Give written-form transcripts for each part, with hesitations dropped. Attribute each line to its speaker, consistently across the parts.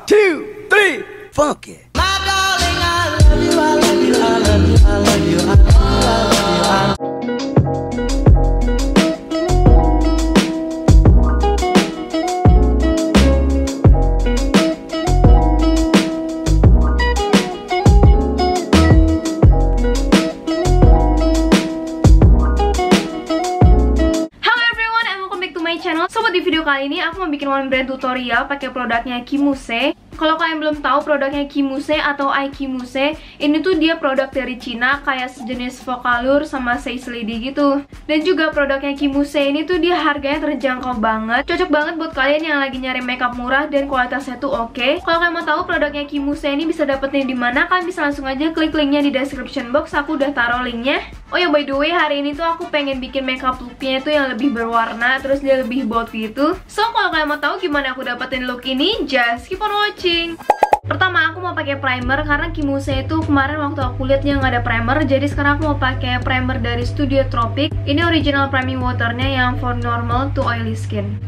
Speaker 1: 2, 3, funk it.
Speaker 2: My darling, I love you, I love you, I love you, I love you, I love you, I love you.
Speaker 3: So buat di video kali ini aku mau bikin one brand tutorial pakai produknya Kimuse. Kalau kalian belum tahu produknya Kimuse atau iKimuse, ini tuh dia produk dari Cina kayak sejenis Vocalour sama Says Lady gitu. Dan juga produknya Kimuse ini tuh dia harganya terjangkau banget. Cocok banget buat kalian yang lagi nyari makeup murah dan kualitasnya tuh oke. Kalau kalian mau tahu produknya Kimuse ini bisa dapetin di mana, kalian bisa langsung aja klik linknya di description box. Aku udah taruh linknya. Oh ya, by the way, hari ini tuh aku pengen bikin makeup looknya itu yang lebih berwarna, terus dia lebih bold gitu. So kalau kalian mau tahu gimana aku dapetin look ini, just keep on watching. Pertama aku mau pakai primer karena Kimuse itu kemarin waktu aku lihat dia nggak ada primer, jadi sekarang aku mau pakai primer dari Studio Tropic. Ini original priming waternya yang for normal to oily skin.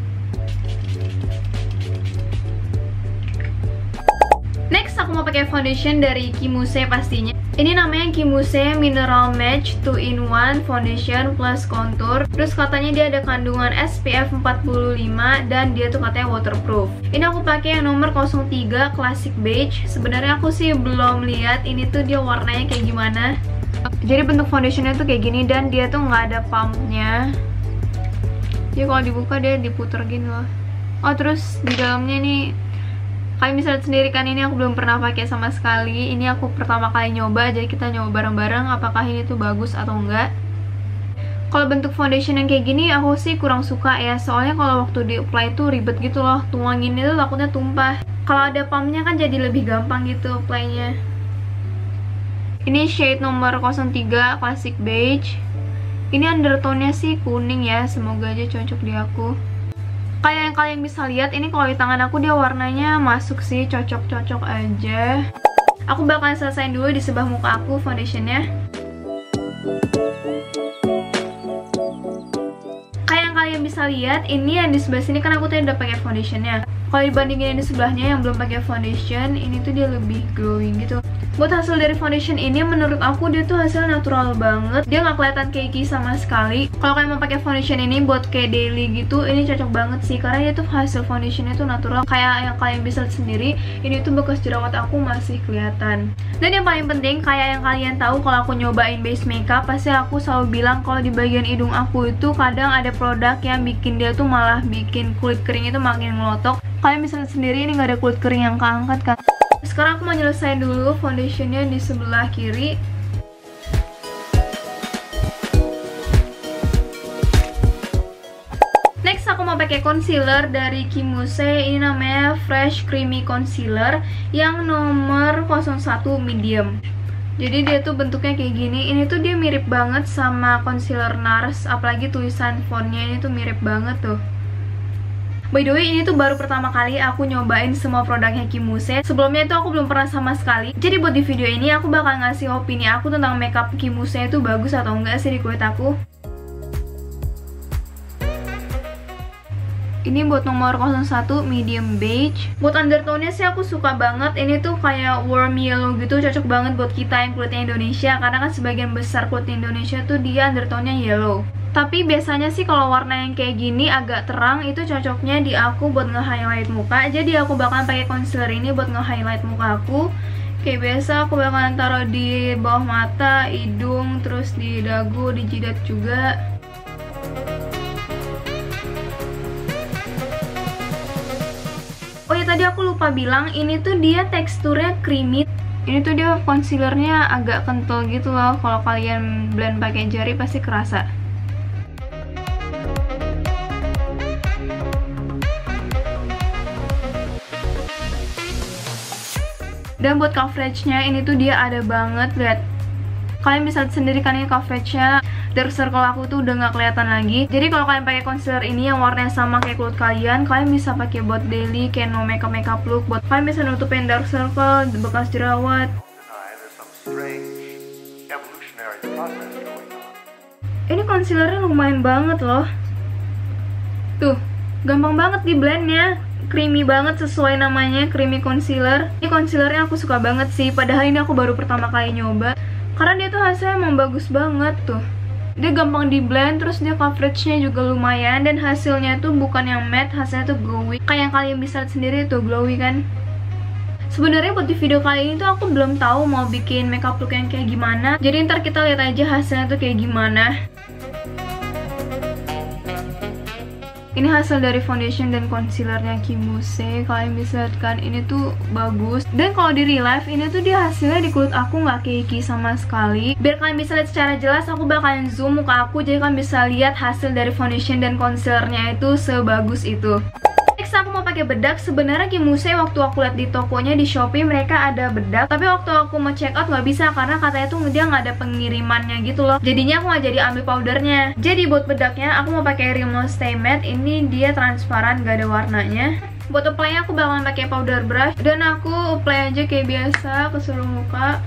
Speaker 3: Next aku mau pakai foundation dari Kimuse pastinya. Ini namanya Kimuse Mineral Match 2-in-1 Foundation plus Contour. Terus katanya dia ada kandungan SPF 45 dan dia tuh katanya waterproof. Ini aku pakai yang nomor 03 Classic Beige. Sebenarnya aku sih belum lihat ini tuh dia warnanya kayak gimana. Jadi bentuk foundationnya tuh kayak gini dan dia tuh nggak ada pumpnya. Jadi kalau dibuka dia diputer gini loh. Oh terus di dalamnya nih, kalian bisa lihat sendiri kan, ini aku belum pernah pakai sama sekali. Ini aku pertama kali nyoba, jadi kita nyoba bareng-bareng apakah ini tuh bagus atau enggak. Kalau bentuk foundation yang kayak gini aku sih kurang suka ya, soalnya kalau waktu di apply tuh ribet gitu loh, tuangin itu takutnya tumpah. Kalau ada pumpnya kan jadi lebih gampang gitu apply-nya. Ini shade nomor 03 Classic Beige. Ini undertone-nya sih kuning ya, semoga aja cocok di aku. Kayak yang kalian bisa lihat, ini kalau di tangan aku dia warnanya masuk sih, cocok-cocok aja. Aku bakalan selesain dulu di sebelah muka aku foundationnya. Kayak yang kalian bisa lihat, ini yang di sebelah sini kan aku tadi udah pakai foundationnya. Kalau dibandingin yang di sebelahnya yang belum pakai foundation, ini tuh dia lebih glowing gitu. Buat hasil dari foundation ini menurut aku dia tuh hasil natural banget. Dia nggak kelihatan cakey sama sekali. Kalau kalian mau pakai foundation ini buat kayak daily gitu, ini cocok banget sih karena dia tuh hasil foundationnya tuh natural. Kayak yang kalian bisa lihat sendiri, ini tuh bekas jerawat aku masih kelihatan. Dan yang paling penting, kayak yang kalian tahu kalau aku nyobain base makeup, pasti aku selalu bilang kalau di bagian hidung aku itu kadang ada produk yang bikin dia tuh malah bikin kulit kering itu makin ngelotok. Kalian bisa lihat sendiri ini nggak ada kulit kering yang keangkat kan. Sekarang aku mau nyelesain dulu foundationnya di sebelah kiri. Next aku mau pakai concealer dari Kimuse. Ini namanya Fresh Creamy Concealer yang nomor 01 medium. Jadi dia tuh bentuknya kayak gini. Ini tuh dia mirip banget sama concealer NARS, apalagi tulisan fontnya ini tuh mirip banget tuh. By the way, ini tuh baru pertama kali aku nyobain semua produknya Kimuse. Sebelumnya itu aku belum pernah sama sekali. Jadi buat di video ini aku bakal ngasih opini aku tentang makeup Kimuse itu bagus atau enggak sih di kulit aku. Ini buat nomor 01 medium beige. Buat undertone-nya sih aku suka banget. Ini tuh kayak warm yellow gitu, cocok banget buat kita yang kulitnya Indonesia. Karena kan sebagian besar kulit Indonesia tuh dia undertone-nya yellow. Tapi biasanya sih kalau warna yang kayak gini agak terang, itu cocoknya di aku buat nge-highlight muka. Jadi aku bakalan pakai concealer ini buat nge-highlight muka aku. Kayak biasa aku bakalan taruh di bawah mata, hidung, terus di dagu, di jidat juga. Oh ya, tadi aku lupa bilang, ini tuh dia teksturnya creamy. Ini tuh dia concealernya agak kental gitu loh. Kalau kalian blend pakai jari pasti kerasa. Dan buat coveragenya ini tuh dia ada banget, lihat. Kalian bisa lihat sendiri kan ini coveragenya. Dark circle aku tuh udah nggak kelihatan lagi. Jadi kalau kalian pakai concealer ini yang warnanya sama kayak kulit kalian bisa pakai buat daily kayak no makeup look. Buat kalian bisa nutupin dark circle, bekas jerawat. Ini concealernya lumayan banget loh. Tuh, gampang banget di blendnya. creamy banget sesuai namanya, creamy concealer. Ini concealernya aku suka banget sih, padahal ini aku baru pertama kali nyoba. Karena dia tuh hasilnya emang bagus banget tuh. Dia gampang di blend, terus dia coveragenya juga lumayan. Dan hasilnya tuh bukan yang matte, hasilnya tuh glowy. Kayak yang kalian bisa lihat sendiri tuh, glowy kan. Sebenarnya buat di video kali ini tuh aku belum tahu mau bikin makeup look yang kayak gimana. Jadi ntar kita lihat aja hasilnya tuh kayak gimana. Ini hasil dari foundation dan concealernya Kimuse. Kalian bisa lihat kan, ini tuh bagus. Dan kalau di real life ini tuh dia hasilnya di kulit aku nggak cakey sama sekali. Biar kalian bisa lihat secara jelas, aku bakalan zoom muka aku jadi kalian bisa lihat hasil dari foundation dan concealernya itu sebagus itu. Next aku mau pakai bedak. Sebenarnya Kimuse waktu aku lihat di tokonya di Shopee mereka ada bedak, tapi waktu aku mau check out nggak bisa karena katanya tuh dia nggak ada pengirimannya gitu loh. Jadinya aku nggak jadi ambil powdernya. Jadi buat bedaknya aku mau pakai Rimmel Stay Matte. Ini dia transparan, gak ada warnanya. Buat apply aku bakalan pakai powder brush dan aku apply aja kayak biasa ke seluruh muka.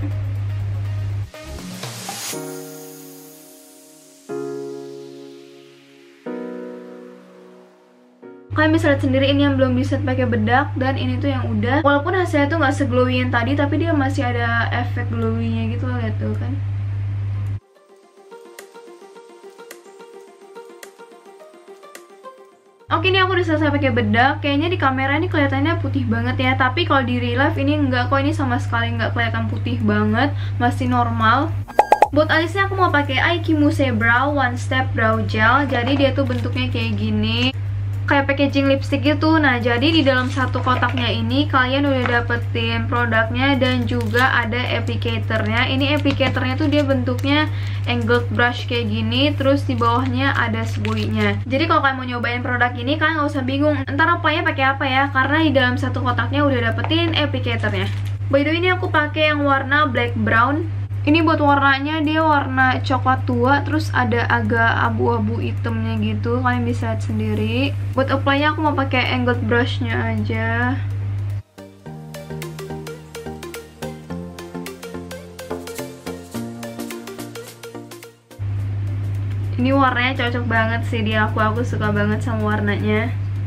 Speaker 3: Kalian bisa lihat sendiri ini yang belum bisa pakai bedak dan ini tuh yang udah. Walaupun hasilnya tuh nggak seglowy yang tadi, tapi dia masih ada efek glowy-nya gitu loh, lihat tuh kan. Oke, ini aku udah selesai pakai bedak. Kayaknya di kamera ini kelihatannya putih banget ya, tapi kalau di real life ini enggak kok, ini sama sekali nggak kelihatan putih banget, masih normal. Buat alisnya aku mau pakai Kimuse Brow One Step Brow Gel. Jadi dia tuh bentuknya kayak gini, kayak packaging lipstick gitu. Nah, jadi di dalam satu kotaknya ini kalian udah dapetin produknya dan juga ada applicatornya. Ini applicatornya tuh dia bentuknya angled brush kayak gini, terus di bawahnya ada spuinya. Jadi kalau kalian mau nyobain produk ini kalian nggak usah bingung entar apply-nya pakai apa ya, karena di dalam satu kotaknya udah dapetin applicatornya. By the way, ini aku pakai yang warna black brown. Ini buat warnanya dia warna coklat tua, terus ada agak abu-abu hitamnya gitu. Kalian bisa lihat sendiri. Buat apply-nya aku mau pakai angled brush-nya aja. Ini warnanya cocok banget sih di aku suka banget sama warnanya.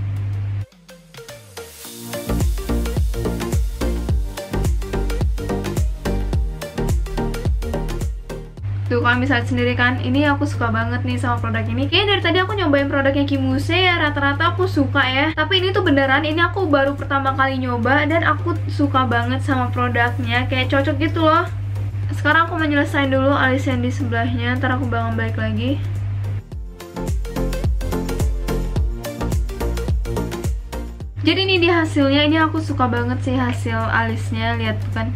Speaker 3: Tuh kalian bisa lihat sendiri kan, ini aku suka banget nih sama produk ini. Kayaknya dari tadi aku nyobain produknya Kimuse ya, rata-rata aku suka ya. Tapi ini tuh beneran, ini aku baru pertama kali nyoba dan aku suka banget sama produknya, kayak cocok gitu loh. Sekarang aku mau nyelesain dulu alis yang di sebelahnya, ntar aku bakal balik lagi. Jadi ini dia hasilnya, ini aku suka banget sih hasil alisnya, lihat kan.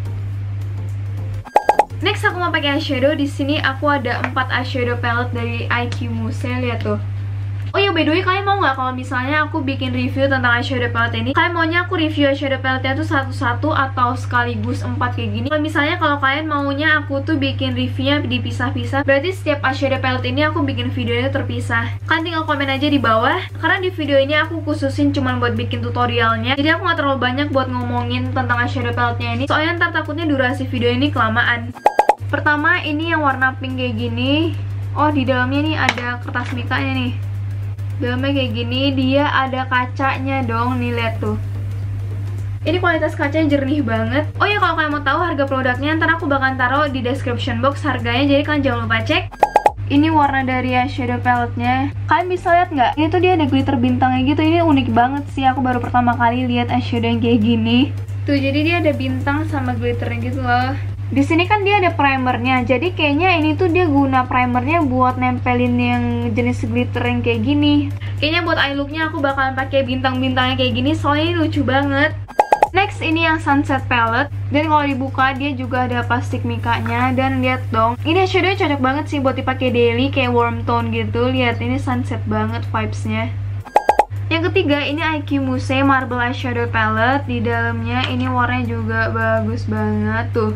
Speaker 3: Next aku mau pakai eyeshadow. Di sini aku ada 4 eyeshadow palette dari Kimuse, lihat tuh. Oh ya, by the way, kalian mau nggak kalau misalnya aku bikin review tentang eyeshadow palette ini? Kalian maunya aku review eyeshadow palette-nya tuh satu-satu atau sekaligus 4 kayak gini? Kalau misalnya kalau kalian maunya aku tuh bikin reviewnya dipisah-pisah, berarti setiap eyeshadow palette ini aku bikin videonya terpisah. Kalian tinggal komen aja di bawah, karena di video ini aku khususin cuman buat bikin tutorialnya. Jadi aku nggak terlalu banyak buat ngomongin tentang eyeshadow palette-nya ini, soalnya ntar takutnya durasi video ini kelamaan. Pertama, ini yang warna pink kayak gini. Oh, di dalamnya nih ada kertas mikanya nih. Dalamnya kayak gini, dia ada kacanya dong, nih lihat tuh. Ini kualitas kacanya jernih banget. Oh ya, kalau kalian mau tahu harga produknya, ntar aku bakal taruh di description box harganya, jadi kalian jangan lupa cek. Ini warna dari eyeshadow palette-nya. Kalian bisa lihat nggak? Ini tuh dia ada glitter bintangnya gitu. Ini unik banget sih, aku baru pertama kali lihat eyeshadow yang kayak gini. Tuh, jadi dia ada bintang sama glitternya gitu loh. Di sini kan dia ada primernya, jadi kayaknya ini tuh dia guna primernya buat nempelin yang jenis glitter yang kayak gini. Kayaknya buat eye looknya aku bakalan pakai bintang-bintangnya kayak gini, soalnya ini lucu banget. Next, ini yang sunset palette, dan kalau dibuka dia juga ada plastik mikanya. Dan lihat dong, ini eyeshadownya cocok banget sih buat dipakai daily, kayak warm tone gitu. Lihat, ini sunset banget vibesnya. Yang ketiga, ini Kimuse Marble Eyeshadow Palette. Di dalamnya ini warnanya juga bagus banget tuh.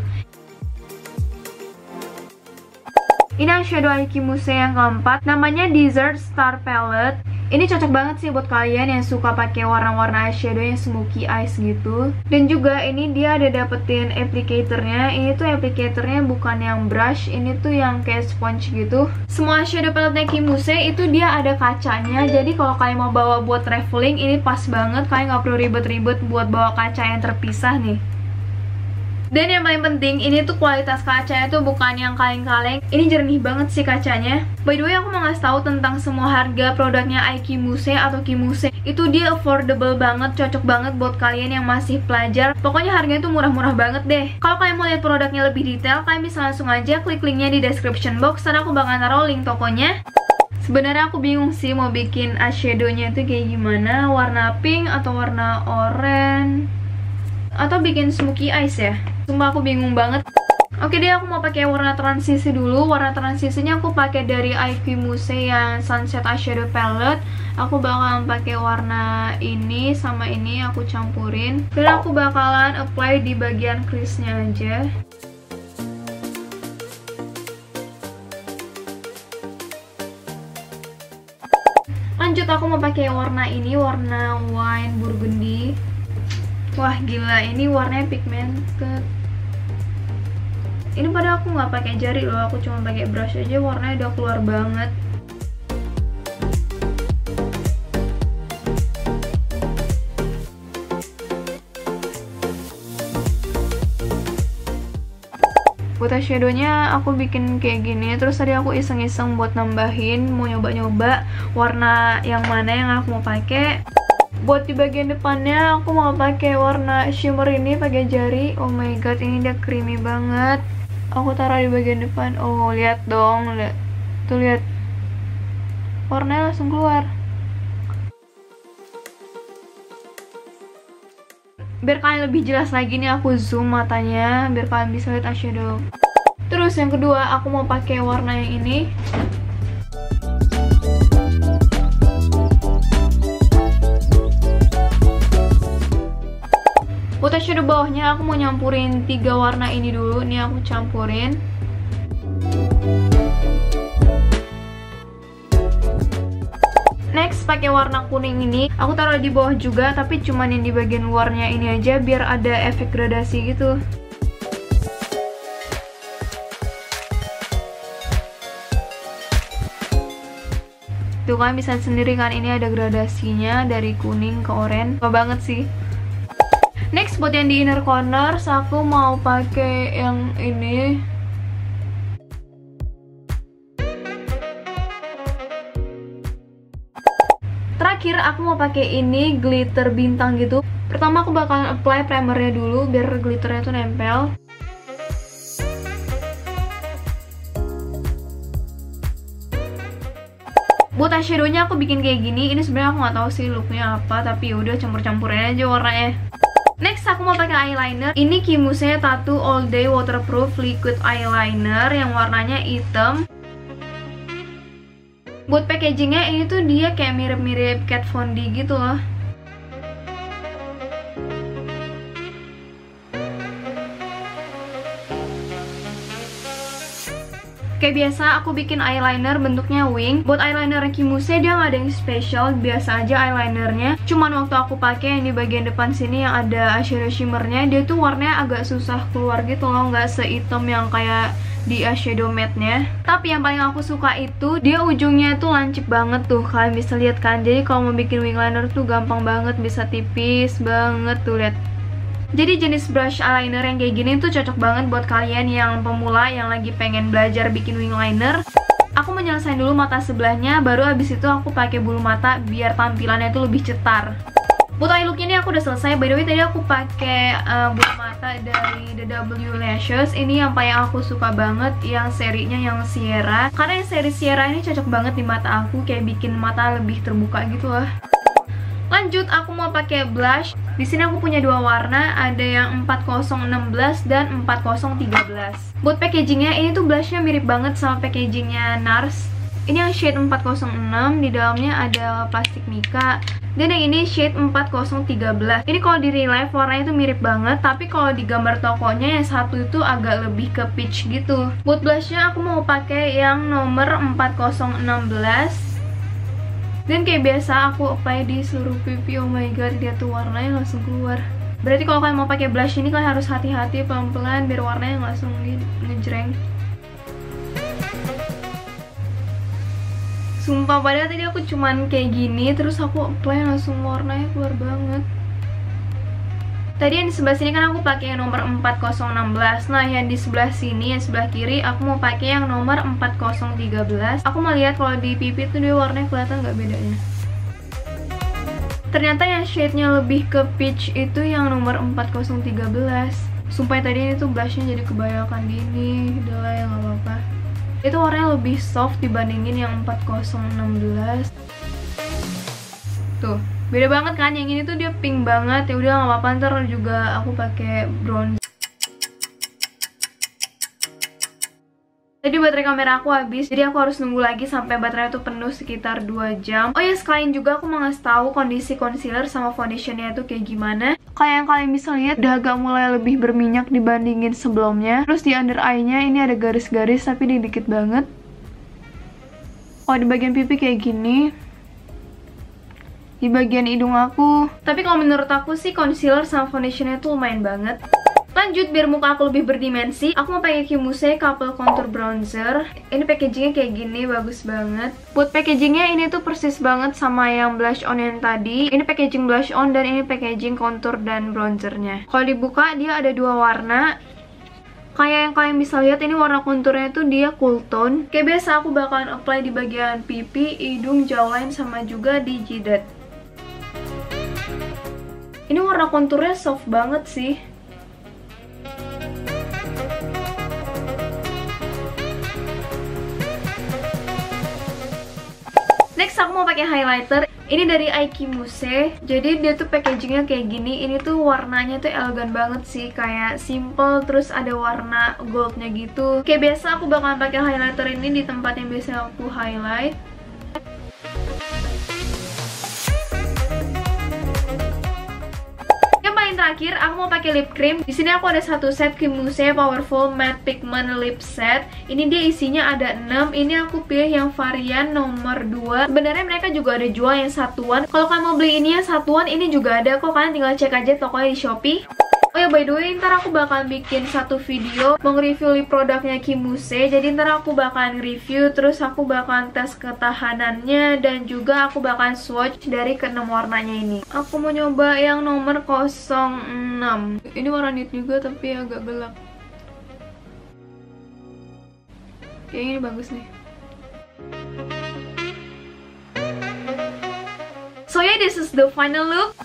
Speaker 3: Ini eyeshadow Kimuse yang keempat, namanya Desert Star Palette. Ini cocok banget sih buat kalian yang suka pakai warna-warna eyeshadow yang smoky eyes gitu. Dan juga ini dia ada dapetin applicatornya. Ini tuh applicatornya bukan yang brush, ini tuh yang kayak sponge gitu. Semua eyeshadow paletnya Kimuse itu dia ada kacanya. Jadi kalau kalian mau bawa buat traveling ini pas banget. Kalian nggak perlu ribet-ribet buat bawa kaca yang terpisah nih. Dan yang paling penting, ini tuh kualitas kacanya tuh bukan yang kaleng-kaleng. Ini jernih banget sih kacanya. By the way, aku mau ngasih tahu tentang semua harga produknya Kimuse atau Kimuse. Itu dia affordable banget, cocok banget buat kalian yang masih pelajar. Pokoknya harganya tuh murah-murah banget deh. Kalau kalian mau lihat produknya lebih detail, kalian bisa langsung aja klik linknya di description box. Dan aku bakal taruh link tokonya. Sebenarnya aku bingung sih mau bikin eyeshadownya itu kayak gimana. Warna pink atau warna oranye, atau bikin smoky eyes ya. Sumpah aku bingung banget. Oke deh, aku mau pakai warna transisi dulu. Warna transisinya aku pakai dari Kimuse yang Sunset Eyeshadow Palette. Aku bakalan pakai warna ini sama ini aku campurin. Dan aku bakalan apply di bagian crease-nya aja. Lanjut aku mau pakai warna ini, warna wine burgundy. Wah gila, ini warnanya pigmented. Ini pada aku nggak pakai jari loh, aku cuma pakai brush aja, warnanya udah keluar banget. Buat eyeshadownya aku bikin kayak gini. Terus tadi aku iseng-iseng buat nambahin, mau nyoba-nyoba warna yang mana yang aku mau pakai. Buat di bagian depannya aku mau pakai warna shimmer ini pakai jari. Oh my god, ini dia creamy banget. Aku taruh di bagian depan. Oh, lihat dong, lihat. Tuh lihat. Warnanya langsung keluar. Biar kalian lebih jelas lagi nih aku zoom matanya biar kalian bisa lihat eyeshadow. Terus yang kedua aku mau pakai warna yang ini. Buat eyeshadow bawahnya aku mau nyampurin 3 warna ini dulu. Nih aku campurin. Next pakai warna kuning ini. Aku taruh di bawah juga, tapi cuman yang di bagian luarnya ini aja biar ada efek gradasi gitu. Tuh kalian bisa sendiri kan, ini ada gradasinya dari kuning ke oranye. Suka banget sih. Next buat yang di inner corners aku mau pakai yang ini. Terakhir aku mau pakai ini glitter bintang gitu. Pertama aku bakalan apply primernya dulu biar glitternya tuh nempel. Buat eyeshadownya aku bikin kayak gini. Ini sebenarnya aku nggak tahu sih looknya apa, tapi yaudah campur-campurin aja warnanya. Next aku mau pakai eyeliner. Ini Kimuse Tattoo All Day Waterproof Liquid Eyeliner yang warnanya hitam. Buat packagingnya ini tuh dia kayak mirip-mirip Kat Von D gitu loh. Kayak biasa aku bikin eyeliner bentuknya wing. Buat eyeliner Kimuse dia nggak ada yang spesial, biasa aja eyelinernya. Cuman waktu aku pakai yang di bagian depan sini yang ada eyeshadow shimmernya, dia tuh warnanya agak susah keluar gitu loh, nggak sehitam yang kayak di eyeshadow matte-nya. Tapi yang paling aku suka itu dia ujungnya tuh lancip banget tuh, kalian bisa lihat kan. Jadi kalau mau bikin wing liner tuh gampang banget, bisa tipis banget tuh, lihat. Jadi jenis brush eyeliner yang kayak gini tuh cocok banget buat kalian yang pemula yang lagi pengen belajar bikin wing liner. Aku menyelesaikan dulu mata sebelahnya, baru abis itu aku pakai bulu mata biar tampilannya tuh lebih cetar. Buat eye looknya ini aku udah selesai. By the way tadi aku pakai bulu mata dari The W Lashes. Ini yang paling aku suka banget, yang serinya yang Sierra. Karena yang seri Sierra ini cocok banget di mata aku, kayak bikin mata lebih terbuka gitu lah. Lanjut aku mau pakai blush. Di sini aku punya 2 warna, ada yang 4016 dan 4013. Buat packagingnya ini tuh blushnya mirip banget sama packagingnya NARS. Ini yang shade 406, di dalamnya ada plastik mica. Dan yang ini shade 4013. Ini kalau di real life warnanya tuh mirip banget, tapi kalau di gambar tokonya yang satu itu agak lebih ke peach gitu. Buat blushnya aku mau pakai yang nomor 4016. Dan kayak biasa aku apply di seluruh pipi. Oh my god, dia tuh warnanya langsung keluar. Berarti kalau kalian mau pakai blush ini kalian harus hati-hati, pelan-pelan biar warnanya langsung ngejreng. Sumpah, padahal tadi aku cuman kayak gini, terus aku apply langsung warnanya keluar banget. Tadi yang di sebelah sini kan aku pakai yang nomor 4016. Nah, yang di sebelah sini, yang sebelah kiri, aku mau pakai yang nomor 4013. Aku mau lihat kalau di pipi tuh dia warnanya kelihatan nggak bedanya. Ternyata yang shade-nya lebih ke peach itu yang nomor 4013. Sumpah tadi ini tuh blushnya jadi kebanyakan gini. Udah lah ya, nggak apa-apa. Itu warnanya lebih soft dibandingin yang 4016. Tuh, beda banget kan? Yang ini tuh dia pink banget. Ya udah nggak apa-apa, ntar juga aku pakai bronzer. Tadi baterai kamera aku habis, jadi aku harus nunggu lagi sampai baterai itu penuh sekitar 2 jam. Oh ya, sekalian juga aku mau ngasih tahu kondisi concealer sama foundationnya itu kayak gimana. Kayak yang kalian bisa lihat, udah agak mulai lebih berminyak dibandingin sebelumnya. Terus di under eye-nya ini ada garis-garis tapi dikit banget. Oh, di bagian pipi kayak gini. Di bagian hidung aku. Tapi kalau menurut aku sih concealer sama foundationnya tuh lumayan banget. Lanjut, biar muka aku lebih berdimensi, aku mau pakai Kimuse Couple Contour Bronzer. Ini packagingnya kayak gini, bagus banget. Buat packagingnya ini tuh persis banget sama yang blush on yang tadi. Ini packaging blush on dan ini packaging contour dan bronzernya. Kalau dibuka dia ada 2 warna. Kayak yang kalian bisa lihat, ini warna konturnya tuh dia cool tone. Kayak biasa aku bakalan apply di bagian pipi, hidung, jawline, sama juga di jidat. Ini warna konturnya soft banget sih. Next aku mau pakai highlighter. Ini dari Kimuse. Jadi dia tuh packagingnya kayak gini. Ini tuh warnanya tuh elegan banget sih, kayak simple terus ada warna goldnya gitu. Kayak biasa aku bakalan pakai highlighter ini di tempat yang biasa aku highlight. Terakhir aku mau pakai lip cream. Di sini aku ada satu set Kimuse Powerful Matte Pigment Lip Set. Ini dia isinya ada 6. Ini aku pilih yang varian nomor 2. Sebenarnya mereka juga ada jual yang satuan. Kalau kalian mau beli ini yang satuan, ini juga ada kok. Kalian tinggal cek aja tokonya di Shopee. Oh ya, by the way, ntar aku bakalan bikin satu video nge-review lip produknya Kimuse. Jadi ntar aku bakalan review, terus aku bakalan tes ketahanannya, dan juga aku bakalan swatch dari ke-6 warnanya ini. Aku mau nyoba yang nomor 06. Ini warna nude juga tapi agak gelap. Kayak ini bagus nih. So yeah, this is the final look.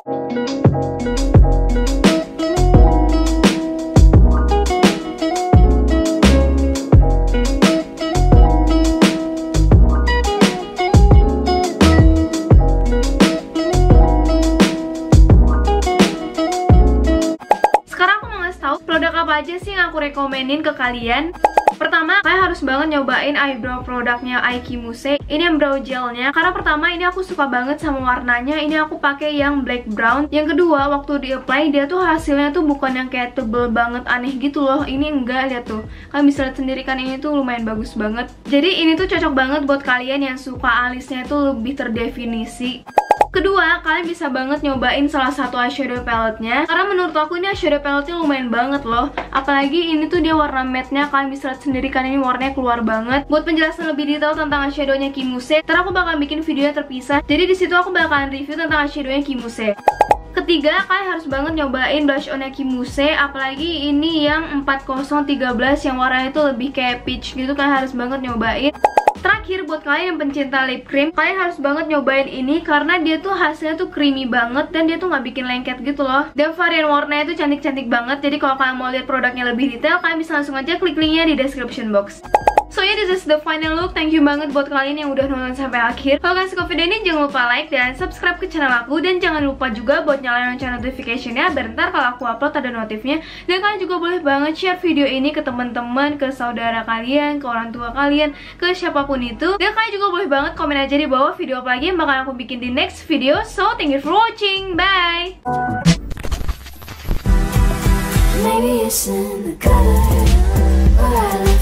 Speaker 3: Aja sih yang aku rekomenin ke kalian. Pertama, kalian harus banget nyobain eyebrow produknya Kimuse. Ini yang brow gelnya. Karena pertama ini aku suka banget sama warnanya. Ini aku pakai yang black brown. Yang kedua, waktu di apply dia tuh hasilnya tuh bukan yang kayak tebel banget aneh gitu loh. Ini enggak, lihat tuh. Kalian bisa lihat sendiri kan, ini tuh lumayan bagus banget. Jadi ini tuh cocok banget buat kalian yang suka alisnya tuh lebih terdefinisi. Kedua, kalian bisa banget nyobain salah satu eyeshadow palette-nya. Karena menurut aku ini eyeshadow palette-nya lumayan banget loh. Apalagi ini tuh dia warna matte-nya, kalian bisa lihat sendiri kan ini warnanya keluar banget. Buat penjelasan lebih detail tentang eyeshadow-nya Kimuse, ntar aku bakal bikin videonya terpisah. Jadi di situ aku bakalan review tentang eyeshadow-nya Kimuse. Ketiga, kalian harus banget nyobain blush on-nya Kimuse. Apalagi ini yang 4013 yang warnanya itu lebih kayak peach gitu, kalian harus banget nyobain. Terakhir, buat kalian yang pencinta lip cream, kalian harus banget nyobain ini karena dia tuh hasilnya tuh creamy banget dan dia tuh nggak bikin lengket gitu loh. Dan varian warnanya tuh cantik-cantik banget. Jadi kalau kalian mau lihat produknya lebih detail, kalian bisa langsung aja klik linknya di description box. So yeah, this is the final look. Thank you banget buat kalian yang udah nonton sampai akhir. Kalau kalian suka video ini, jangan lupa like dan subscribe ke channel aku. Dan jangan lupa juga buat nyalain lonceng notification-nya, biar ntar kalau aku upload ada notifnya. Dan kalian juga boleh banget share video ini ke teman-teman, ke saudara kalian, ke orang tua kalian, ke siapapun itu. Dan kalian juga boleh banget komen aja di bawah video apa lagi yang bakal aku bikin di next video. So thank you for watching, bye. Maybe it's in the color,